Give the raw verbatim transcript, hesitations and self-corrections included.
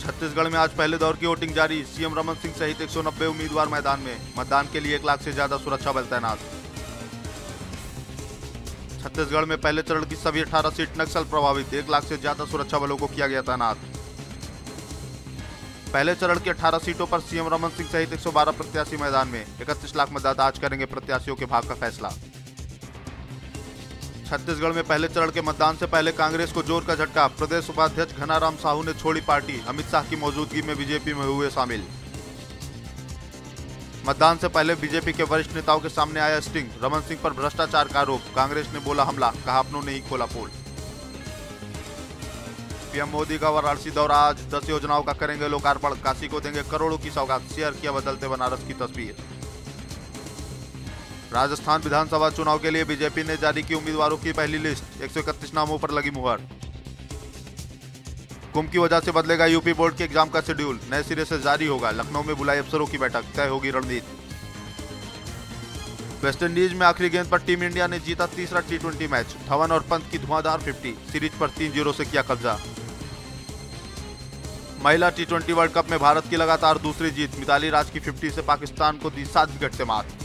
छत्तीसगढ़ में आज पहले दौर की वोटिंग जारी। सीएम रमन सिंह सहित एक सौ नब्बे उम्मीदवार मैदान में। मतदान के लिए एक लाख से ज्यादा सुरक्षा बल तैनात। छत्तीसगढ़ में पहले चरण की सभी अठारह सीट नक्सल प्रभावित। एक लाख से ज्यादा सुरक्षा बलों को किया गया तैनात। पहले चरण की अठारह सीटों पर सीएम रमन सिंह सहित एक सौ बारह प्रत्याशी मैदान में। इकतीस लाख मतदाता आज करेंगे प्रत्याशियों के भाग्य का फैसला। छत्तीसगढ़ में पहले चरण के मतदान से पहले कांग्रेस को जोर का झटका। प्रदेश उपाध्यक्ष घनाराम साहू ने छोड़ी पार्टी। अमित शाह की मौजूदगी में बीजेपी में हुए शामिल। मतदान से पहले बीजेपी के वरिष्ठ नेताओं के सामने आया स्टिंग। रमन सिंह पर भ्रष्टाचार का आरोप। कांग्रेस ने बोला हमला, कहा अपनों ने ही खोला पोल। पीएम मोदी का वाराणसी दौरा आज। दस योजनाओं का करेंगे लोकार्पण। काशी को देंगे करोड़ों की सौगात। शेयर किया बदलते बनारस की तस्वीर। राजस्थान विधानसभा चुनाव के लिए बीजेपी ने जारी की उम्मीदवारों की पहली लिस्ट। एक सौ इकतीस नामों पर लगी मुहर। कुंभ की वजह से बदलेगा यूपी बोर्ड के एग्जाम का शेड्यूल। नए सिरे से जारी होगा। लखनऊ में बुलाई अफसरों की बैठक। तय होगी रणनीति। वेस्टइंडीज में आखिरी गेंद पर टीम इंडिया ने जीता तीसरा टी ट्वेंटी मैच। धवन और पंत की धुआंधार पचास। सीरीज पर तीन जीरो से किया कब्जा। महिला टी ट्वेंटी वर्ल्ड कप में भारत की लगातार दूसरी जीत। मिताली राज की पचास से पाकिस्तान को दी सात विकेट से मात।